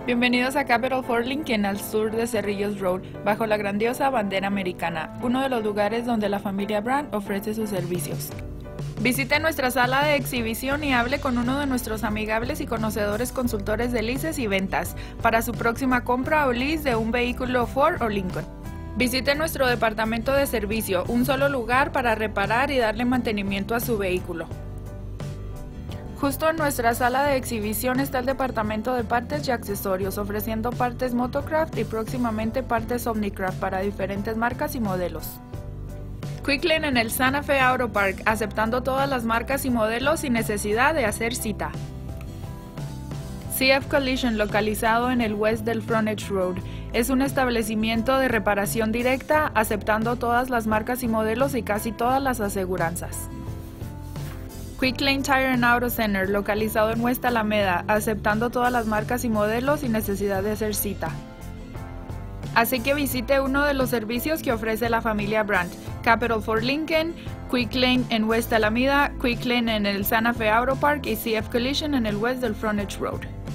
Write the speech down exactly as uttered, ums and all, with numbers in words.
Bienvenidos a Capital Ford Lincoln, al sur de Cerrillos Road, bajo la grandiosa bandera americana, uno de los lugares donde la familia Brandt ofrece sus servicios. Visite nuestra sala de exhibición y hable con uno de nuestros amigables y conocedores consultores de leases y ventas para su próxima compra o lease de un vehículo Ford o Lincoln. Visite nuestro departamento de servicio, un solo lugar para reparar y darle mantenimiento a su vehículo. Justo en nuestra sala de exhibición está el departamento de partes y accesorios, ofreciendo partes Motocraft y próximamente partes Omnicraft para diferentes marcas y modelos. Quick Lane en el Santa Fe Auto Park, aceptando todas las marcas y modelos sin necesidad de hacer cita. C F Collision, localizado en el West del Frontage Road, es un establecimiento de reparación directa, aceptando todas las marcas y modelos y casi todas las aseguranzas. Quick Lane Tire and Auto Center, localizado en West Alameda, aceptando todas las marcas y modelos sin necesidad de hacer cita. Así que visite uno de los servicios que ofrece la familia Brandt: Capital Ford Lincoln, Quick Lane en West Alameda, Quick Lane en el Santa Fe Auto Park y C F Collision en el West del Frontage Road.